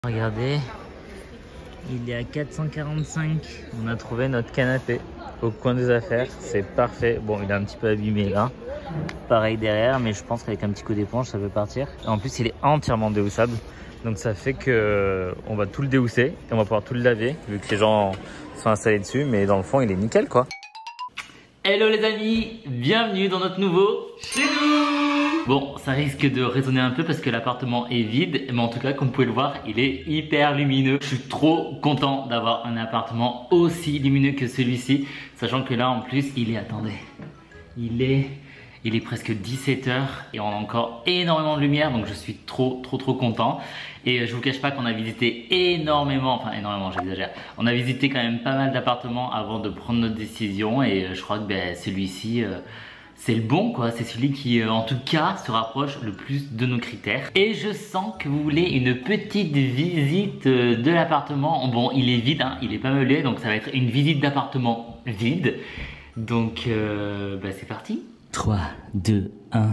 Regardez, il est à 445. On a trouvé notre canapé au coin des affaires. C'est parfait. Bon, il est un petit peu abîmé là. Pareil derrière, mais je pense qu'avec un petit coup d'éponge, ça peut partir. En plus, il est entièrement déhoussable. Donc ça fait que on va tout le déhousser et on va pouvoir tout le laver vu que les gens sont installés dessus. Mais dans le fond, il est nickel quoi. Hello les amis, bienvenue dans notre nouveau chez nous. Bon, ça risque de résonner un peu parce que l'appartement est vide, mais en tout cas, comme vous pouvez le voir, il est hyper lumineux. Je suis trop content d'avoir un appartement aussi lumineux que celui-ci, sachant que là, en plus, il est, attendez, il est presque 17 h et on a encore énormément de lumière, donc je suis trop content. Et je vous cache pas qu'on a visité énormément, enfin énormément, j'exagère. On a visité quand même pas mal d'appartements avant de prendre notre décision et je crois que celui-ci, c'est le bon quoi. C'est celui qui, en tout cas, se rapproche le plus de nos critères. Et je sens que vous voulez une petite visite de l'appartement. Bon, il est vide, hein, il est pas meublé, donc ça va être une visite d'appartement vide. Donc, c'est parti. 3, 2, 1.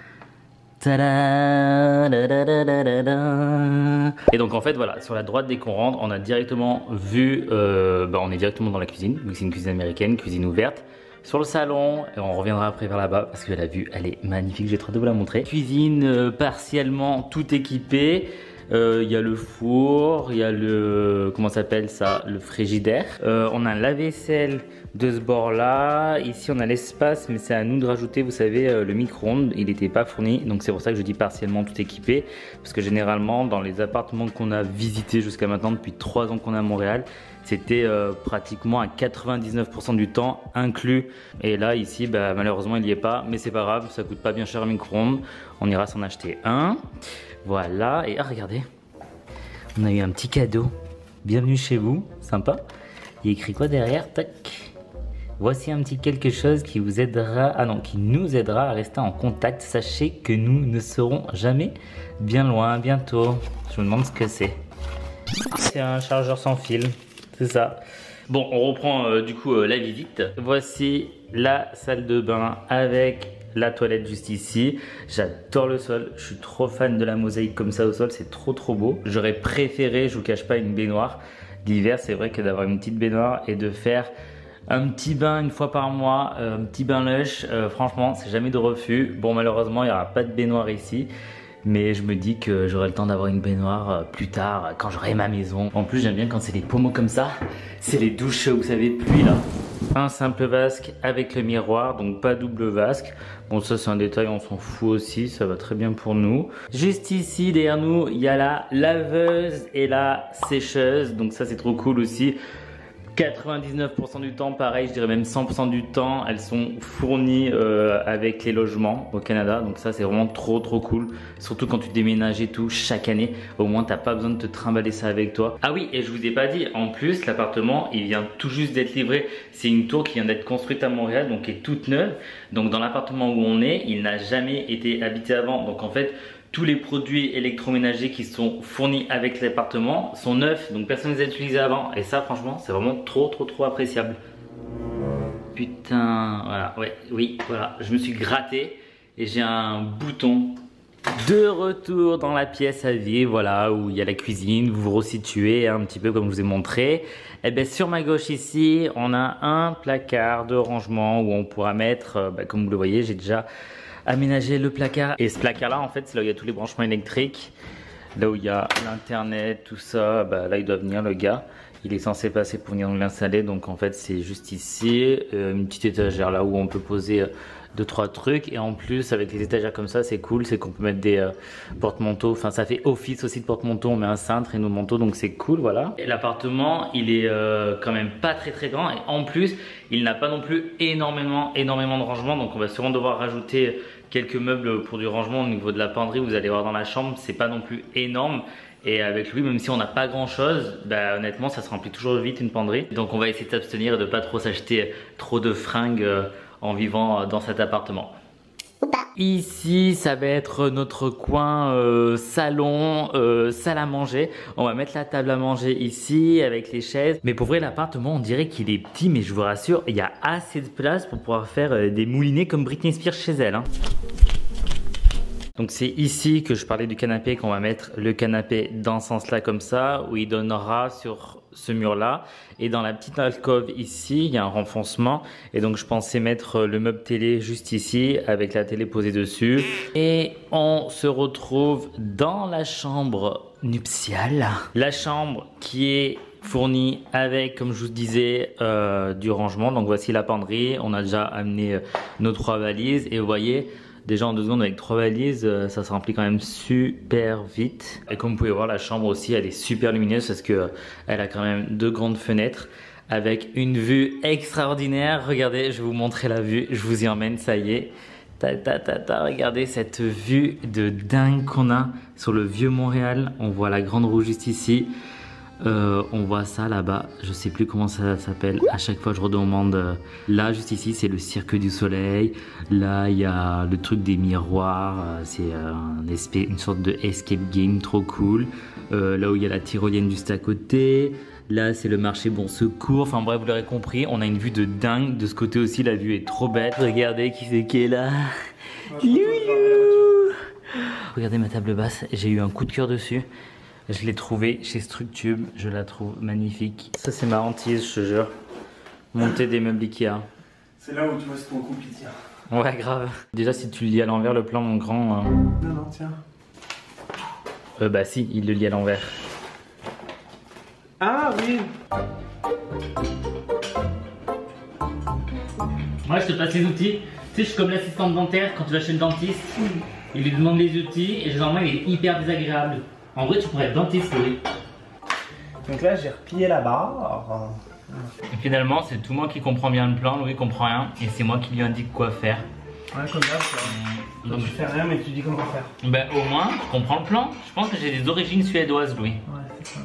Et donc en fait voilà, sur la droite dès qu'on rentre, on a directement vu, on est directement dans la cuisine, vu que c'est une cuisine américaine, cuisine ouverte. Sur le salon, et on reviendra après vers là-bas parce que la vue elle est magnifique, j'ai trop de vous la montrer. Cuisine partiellement tout équipée. Il y a le four, il y a le, comment s'appelle ça, le frigidaire. On a un lave-vaisselle de ce bord là. Ici on a l'espace, mais c'est à nous de rajouter, vous savez, le micro-ondes. Il n'était pas fourni, donc c'est pour ça que je dis partiellement tout équipé. Parce que généralement dans les appartements qu'on a visités jusqu'à maintenant, depuis 3 ans qu'on est à Montréal, c'était pratiquement à 99% du temps inclus. Et là ici malheureusement il n'y est pas, mais c'est pas grave, ça coûte pas bien cher un micro-ondes. On ira s'en acheter un. Voilà, et regardez, on a eu un petit cadeau. Bienvenue chez vous, sympa. Il y a écrit quoi derrière? Tac. Voici un petit quelque chose qui vous aidera, qui nous aidera à rester en contact. Sachez que nous ne serons jamais bien loin, bientôt. Je me demande ce que c'est. C'est un chargeur sans fil, c'est ça. Bon, on reprend du coup la visite. Voici la salle de bain avec la toilette juste ici. J'adore le sol, je suis trop fan de la mosaïque comme ça au sol, c'est trop beau. J'aurais préféré, je vous cache pas, une baignoire. L'hiver, c'est vrai que d'avoir une petite baignoire et de faire un petit bain une fois par mois, un petit bain lush, franchement, c'est jamais de refus. Bon, malheureusement, il n'y aura pas de baignoire ici. Mais je me dis que j'aurai le temps d'avoir une baignoire plus tard, quand j'aurai ma maison. En plus, j'aime bien quand c'est des pommeaux comme ça. C'est les douches, vous savez, pluie là. Un simple vasque avec le miroir, donc pas double vasque. Bon, ça c'est un détail, on s'en fout aussi, ça va très bien pour nous. Juste ici, derrière nous, il y a la laveuse et la sécheuse. Donc ça c'est trop cool aussi. 99% du temps, pareil, je dirais même 100% du temps, elles sont fournies avec les logements au Canada. Donc ça, c'est vraiment trop cool. Surtout quand tu déménages et tout, chaque année. Au moins, t'as pas besoin de te trimballer ça avec toi. Ah oui, et je vous ai pas dit, en plus, l'appartement, il vient tout juste d'être livré. C'est une tour qui vient d'être construite à Montréal, donc qui est toute neuve. Donc dans l'appartement où on est, il n'a jamais été habité avant. Donc en fait, tous les produits électroménagers qui sont fournis avec l'appartement sont neufs, donc personne ne les a utilisés avant. Et ça, franchement, c'est vraiment trop appréciable. Putain, voilà, oui, voilà. Je me suis gratté et j'ai un bouton. De retour dans la pièce à vivre, voilà, où il y a la cuisine, vous vous resituez un petit peu comme je vous ai montré. Et bien sur ma gauche ici, on a un placard de rangement où on pourra mettre, comme vous le voyez, j'ai déjà aménager le placard. Et ce placard là en fait c'est là où il y a tous les branchements électriques, là où il y a l'internet, tout ça. Là il doit venir le gars, il est censé passer pour venir nous l'installer. Donc en fait c'est juste ici, une petite étagère là où on peut poser 2-3 trucs. Et en plus avec les étagères comme ça, c'est cool, c'est qu'on peut mettre des porte-manteaux. Enfin ça fait office aussi de porte-manteau, on met un cintre et nos manteaux, donc c'est cool, voilà. Et l'appartement il est quand même pas très grand. Et en plus il n'a pas non plus énormément de rangement. Donc on va sûrement devoir rajouter quelques meubles pour du rangement au niveau de la penderie. Vous allez voir dans la chambre, c'est pas non plus énorme. Et avec lui, même si on n'a pas grand chose, honnêtement ça se remplit toujours vite une penderie. Donc on va essayer de s'abstenir et de pas trop s'acheter trop de fringues en vivant dans cet appartement. Ici, ça va être notre coin salon, salle à manger. On va mettre la table à manger ici avec les chaises. Mais pour vrai, l'appartement, on dirait qu'il est petit, mais je vous rassure, il y a assez de place pour pouvoir faire des moulinets comme Britney Spears chez elle. Donc c'est ici que je parlais du canapé, qu'on va mettre le canapé dans ce sens-là comme ça, où il donnera sur ce mur-là. Et dans la petite alcôve ici, il y a un renfoncement. Et donc je pensais mettre le meuble télé juste ici, avec la télé posée dessus. Et on se retrouve dans la chambre nuptiale. La chambre qui est fournie avec, comme je vous disais, du rangement. Donc voici la penderie. On a déjà amené nos 3 valises. Et vous voyez... Déjà en 2 secondes avec 3 valises, ça se remplit quand même super vite. Et comme vous pouvez voir, la chambre aussi, elle est super lumineuse parce que elle a quand même 2 grandes fenêtres avec une vue extraordinaire. Regardez, je vais vous montrer la vue, je vous y emmène, ça y est. Regardez cette vue de dingue qu'on a sur le vieux Montréal. On voit la Grande Roue juste ici. On voit ça là-bas, je sais plus comment ça s'appelle. À chaque fois je redemande. Là juste ici c'est le Cirque du Soleil. Là il y a le truc des miroirs. C'est une sorte de escape game trop cool. Là où il y a la tyrolienne juste à côté. Là c'est le marché Bon Secours. Enfin bref, vous l'aurez compris, on a une vue de dingue. De ce côté aussi la vue est trop belle. Regardez qui c'est qui est là. Loulou. Regardez ma table basse, j'ai eu un coup de cœur dessus. Je l'ai trouvé chez Structube, je la trouve magnifique. Ça c'est ma hantise, je te jure. Monter des meubles Ikea. C'est là où tu vois si ton couple il tient. Ouais, grave. Déjà si tu le lis à l'envers le plan, mon grand... Non, tiens. Bah si, il le lit à l'envers. Ah oui. Moi je te passe les outils. Tu sais, je suis comme l'assistante dentaire quand tu vas chez le dentiste. Il lui demande les outils et généralement il est hyper désagréable. En vrai, tu pourrais être dentiste, oui. Donc là, j'ai replié la barre. Et finalement, c'est tout moi qui comprends bien le plan, Louis comprend rien, et c'est moi qui lui indique quoi faire. Ouais, comme ça, donc tu fais rien, mais tu dis comment faire. Ben, au moins, je comprends le plan. Je pense que j'ai des origines suédoises, Louis. Ouais, c'est ça.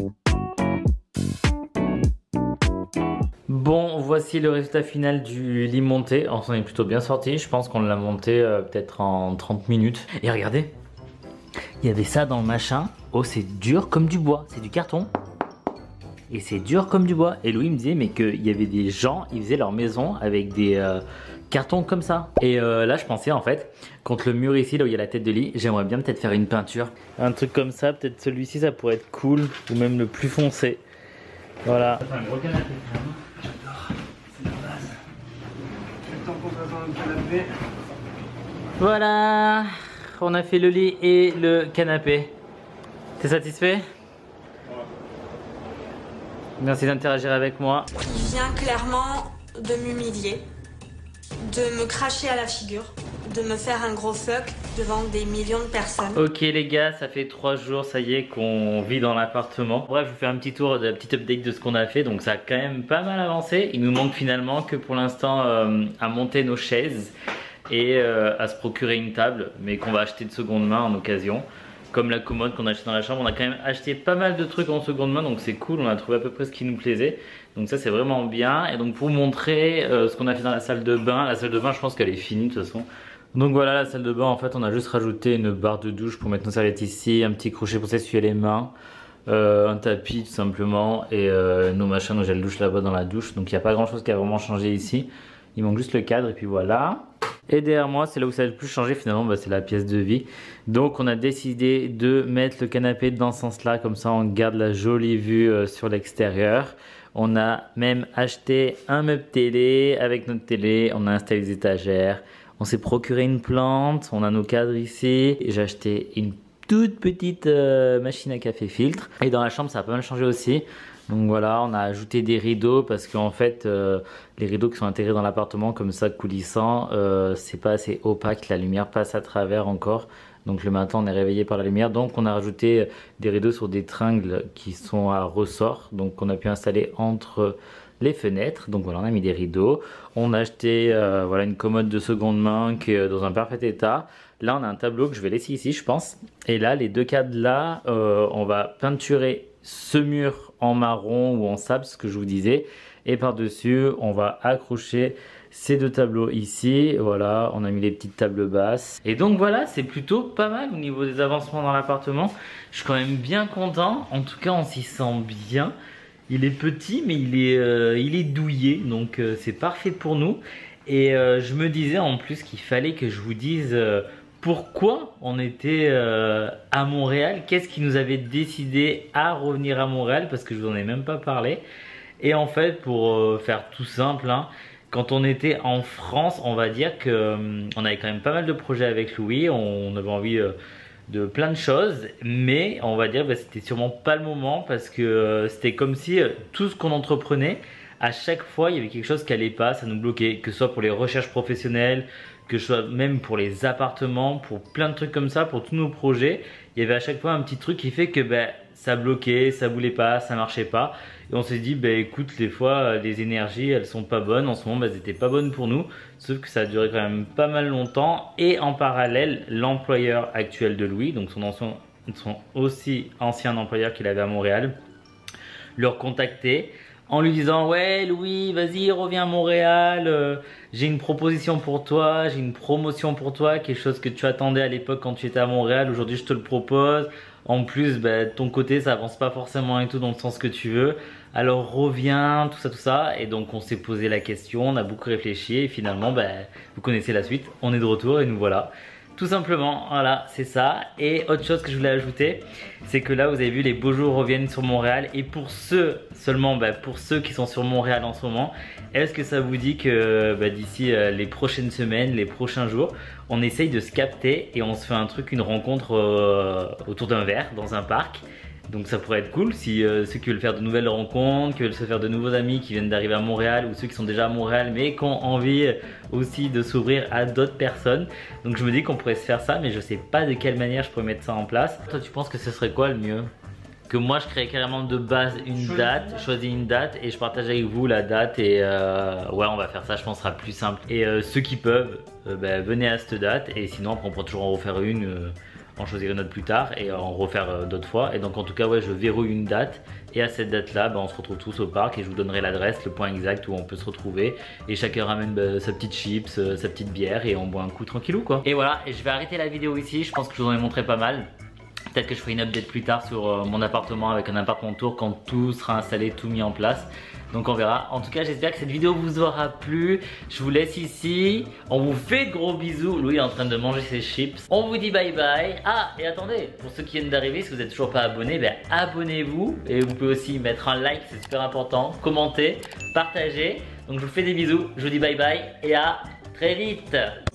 Bon, voici le résultat final du lit monté. On s'en est plutôt bien sorti. Je pense qu'on l'a monté peut-être en 30 minutes. Et regardez. Il y avait ça dans le machin. Oh, c'est dur comme du bois, c'est du carton. Et c'est dur comme du bois. Et Louis me disait mais qu'il y avait des gens, ils faisaient leur maison avec des cartons comme ça. Et là je pensais en fait, contre le mur ici, là où il y a la tête de lit, j'aimerais bien peut-être faire une peinture. Un truc comme ça, peut-être celui-ci ça pourrait être cool. Ou même le plus foncé. Voilà. C'est un gros canapé. J'adore, c'est la base. Le temps qu'on passe dans le canapé. Voilà. On a fait le lit et le canapé. T'es satisfait? Ouais. Merci d'interagir avec moi. Il vient clairement de m'humilier, de me cracher à la figure, de me faire un gros fuck devant des millions de personnes. Ok les gars, ça fait 3 jours, ça y est, qu'on vit dans l'appartement. Bref, je vous fais un petit tour, un petit update de ce qu'on a fait. Donc ça a quand même pas mal avancé. Il nous manque finalement que pour l'instant à monter nos chaises et à se procurer une table, mais qu'on va acheter de seconde main en occasion. Comme la commode qu'on a acheté dans la chambre, on a quand même acheté pas mal de trucs en seconde main, donc c'est cool, on a trouvé à peu près ce qui nous plaisait. Donc ça c'est vraiment bien. Et donc pour vous montrer ce qu'on a fait dans la salle de bain, je pense qu'elle est finie de toute façon. Donc voilà la salle de bain, en fait on a juste rajouté une barre de douche pour mettre nos serviettes ici, un petit crochet pour s'essuyer les mains, un tapis tout simplement et nos machins, nos gels douche là-bas dans la douche. Donc il n'y a pas grand chose qui a vraiment changé ici. Il manque juste le cadre et puis voilà. Et derrière moi, c'est là où ça a le plus changé finalement, bah, c'est la pièce de vie. Donc on a décidé de mettre le canapé dans ce sens-là, comme ça on garde la jolie vue sur l'extérieur. On a même acheté un meuble télé avec notre télé, on a installé des étagères. On s'est procuré une plante, on a nos cadres ici. J'ai acheté une toute petite machine à café filtre. Et dans la chambre, ça a pas mal changé aussi. Donc voilà, on a ajouté des rideaux parce qu'en fait, les rideaux qui sont intégrés dans l'appartement comme ça, coulissant, c'est pas assez opaque, la lumière passe à travers encore. Donc le matin, on est réveillé par la lumière. Donc on a rajouté des rideaux sur des tringles qui sont à ressort. Donc on a pu installer entre les fenêtres. Donc voilà, on a mis des rideaux. On a acheté voilà, une commode de seconde main qui est dans un parfait état. Là, on a un tableau que je vais laisser ici, je pense. Et là, les deux cadres là, on va peinturer ce mur en marron ou en sable, ce que je vous disais. Et par-dessus, on va accrocher ces deux tableaux ici. Voilà, on a mis les petites tables basses. Et donc voilà, c'est plutôt pas mal au niveau des avancements dans l'appartement. Je suis quand même bien content. En tout cas, on s'y sent bien. Il est petit, mais il est douillet. Donc c'est parfait pour nous. Et je me disais en plus qu'il fallait que je vous dise pourquoi on était à Montréal, qu'est-ce qui nous avait décidé à revenir à Montréal, parce que je vous en ai même pas parlé. Et en fait, pour faire tout simple, hein, quand on était en France, on va dire que on avait quand même pas mal de projets avec Louis, on avait envie de plein de choses, mais on va dire c'était sûrement pas le moment, parce que c'était comme si tout ce qu'on entreprenait, à chaque fois il y avait quelque chose qui allait pas, ça nous bloquait, que ce soit pour les recherches professionnelles, que ce soit même pour les appartements, pour plein de trucs comme ça, pour tous nos projets, il y avait à chaque fois un petit truc qui fait que ça bloquait, ça voulait pas, ça marchait pas. Et on s'est dit, écoute, des fois les énergies elles sont pas bonnes, en ce moment elles étaient pas bonnes pour nous, sauf que ça a duré quand même pas mal longtemps. Et en parallèle, l'employeur actuel de Louis, donc son aussi ancien employeur qu'il avait à Montréal, le recontactait en lui disant, ouais Louis, vas-y reviens à Montréal, j'ai une proposition pour toi, j'ai une promotion pour toi, quelque chose que tu attendais à l'époque quand tu étais à Montréal, aujourd'hui je te le propose. En plus, de ton côté, ça avance pas forcément et tout dans le sens que tu veux. Alors reviens, tout ça. Et donc on s'est posé la question, on a beaucoup réfléchi et finalement, vous connaissez la suite. On est de retour et nous voilà. Tout simplement, voilà, c'est ça. Et autre chose que je voulais ajouter, c'est que là, vous avez vu, les beaux jours reviennent sur Montréal. Et pour ceux, seulement pour ceux qui sont sur Montréal en ce moment, est-ce que ça vous dit que d'ici les prochaines semaines, les prochains jours, on essaye de se capter et on se fait un truc, une rencontre autour d'un verre dans un parc? Donc ça pourrait être cool si ceux qui veulent faire de nouvelles rencontres, qui veulent se faire de nouveaux amis, qui viennent d'arriver à Montréal, ou ceux qui sont déjà à Montréal mais qui ont envie aussi de s'ouvrir à d'autres personnes. Donc je me dis qu'on pourrait se faire ça, mais je sais pas de quelle manière je pourrais mettre ça en place. Toi tu penses que ce serait quoi le mieux? Que moi je crée carrément de base une date, choisis une date et je partage avec vous la date et ouais on va faire ça, je pense que ce sera plus simple. Et ceux qui peuvent, venez à cette date et sinon après on pourra toujours en refaire une. En choisir une autre plus tard et en refaire d'autres fois. Et donc en tout cas ouais, je verrouille une date et à cette date là on se retrouve tous au parc et je vous donnerai l'adresse, le point exact où on peut se retrouver et chacun ramène sa petite chips, sa petite bière et on boit un coup tranquillou quoi. Et voilà, et je vais arrêter la vidéo ici, je pense que je vous en ai montré pas mal. Peut-être que je ferai une update plus tard sur mon appartement avec un appartement tour quand tout sera installé, tout mis en place. Donc on verra. En tout cas j'espère que cette vidéo vous aura plu. Je vous laisse ici. On vous fait de gros bisous. Louis est en train de manger ses chips. On vous dit bye bye. Ah et attendez, pour ceux qui viennent d'arriver, si vous n'êtes toujours pas abonné, abonnez-vous. Et vous pouvez aussi mettre un like, c'est super important. Commentez, partagez. Donc je vous fais des bisous. Je vous dis bye bye et à très vite.